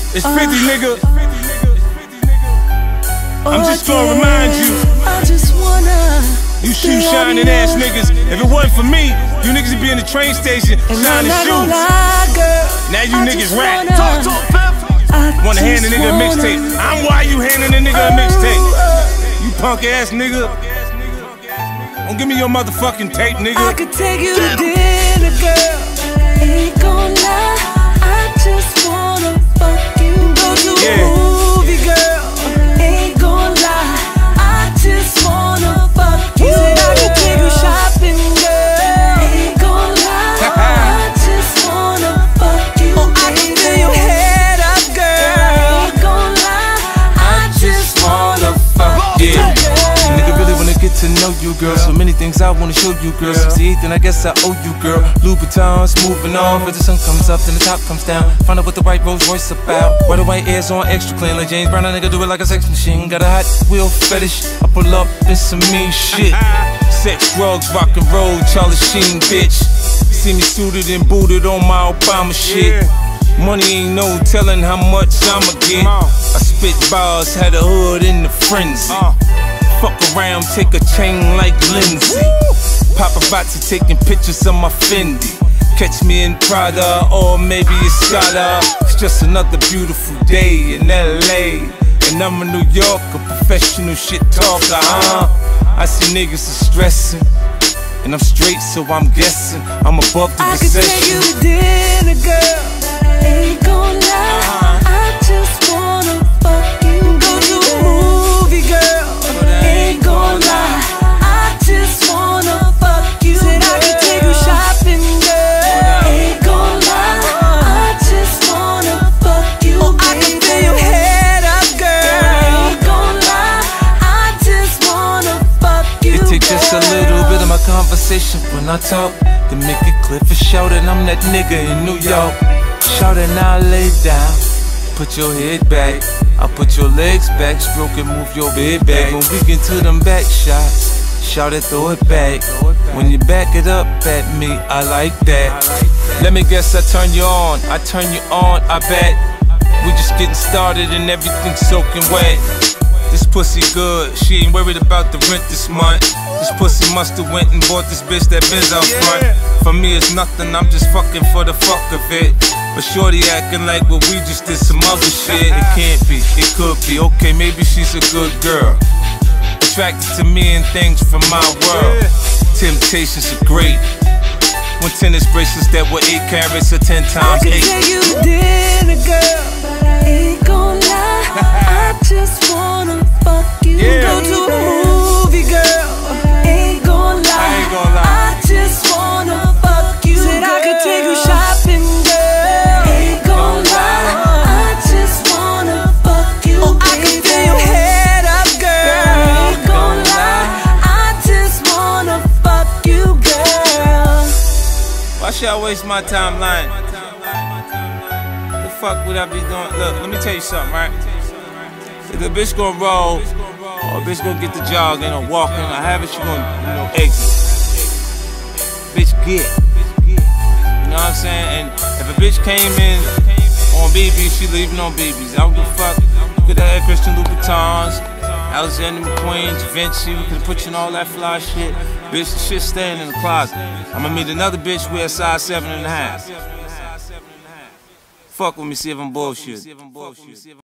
It's 50, nigga. I'm just gonna remind you. I just wanna. You shoe shining ass niggas. If it wasn't for me, you niggas would be in the train station shining shoes. Now you niggas rap. Wanna hand a nigga a mixtape. I'm why you handing a nigga a mixtape. You punk ass nigga. Don't give me your motherfucking tape, nigga. I could take you to dinner, girl. Ain't gon' lie, I just wanna fuck you. Go to a movie, girl. Ain't gon' lie, I just wanna fuck you. Said I could take you shopping, girl. Ain't gon' lie, I just wanna fuck you. Oh, I can fill your head up, girl. Ain't gon' lie, I just wanna fuck you. Nigga really wanna get to know you, girl. So many things I wanna show you, girl. 68, then I guess I owe you, girl. Louboutins, moving on. As the sun comes up, then the top comes down. Find out what the white Rolls Royce about. Why the white air's on extra clean like James Brown. A nigga do it like a sex machine. Got a hot wheel fetish. I pull up, it's some mean shit. Sex, drugs, rock and roll, Charlie Sheen, bitch. See me suited and booted on my Obama shit. Money ain't no telling how much I'ma get. I spit bars, had a hood in the frenzy. Fuck around, take a chain like Lindsay. Paparazzi taking pictures of my Fendi. Catch me in Prada or maybe Escada. It's just another beautiful day in LA. And I'm a New Yorker, professional shit talker, I see niggas are stressing, and I'm straight, so I'm guessing I'm above the recession. I could take you to dinner, girl. Ain't gon' lie, I just wanna fuck you. Go to a movie, girl. Ain't gon' lie, I just wanna fuck you. Said I could take you shopping, girl. Ain't gon' lie, I just wanna fuck you. Oh, I can fill your head up, girl. Ain't gon' lie, I just wanna fuck you. It takes just a little bit of my conversation when I talk to make it clear for sure that I'm that nigga in New York. Shout it now, lay down. Put your head back. I put your legs back. Stroke and move your bed back. When we get to them back shots, shout it, throw it back. When you back it up at me, I like that. Let me guess, I turn you on. I turn you on, I bet. We just getting started and everything's soaking wet. This pussy good, she ain't worried about the rent this month. This pussy must've went and bought this bitch that Benz out front. For me it's nothing, I'm just fucking for the fuck of it. But shorty acting like, well, we just did some other shit. It can't be, it could be, okay, maybe she's a good girl. Attracted to me and things from my world. Temptations are great. When tennis bracelets that were 8 carats or 10 times 8. I could take you to dinner, girl. Ain't gon' lie, I just wanna fuck you. Go to a movie, girl. Ain't gon' lie, I just wanna fuck you. Said I could take you shopping, girl. Ain't gon' lie, I just wanna fuck you. Oh, I can fill your head up, girl. Ain't gon' lie, I just wanna fuck you, girl. Why should I waste my time lying? The fuck would I be doing? Look, let me tell you something, right? If the bitch gon' roll, or a bitch gon' get the jogging or walking, or however she gon', exit. Bitch get. You know what I'm saying? And if a bitch came in on BBs, she leaving on BBs. I don't give a fuck. Could have had Christian Louboutins, Alexander McQueen, Vinci, we could put you in all that fly shit. Bitch, the shit staying in the closet. I'ma meet another bitch with a size 7.5. Fuck with me, see if I'm bullshit.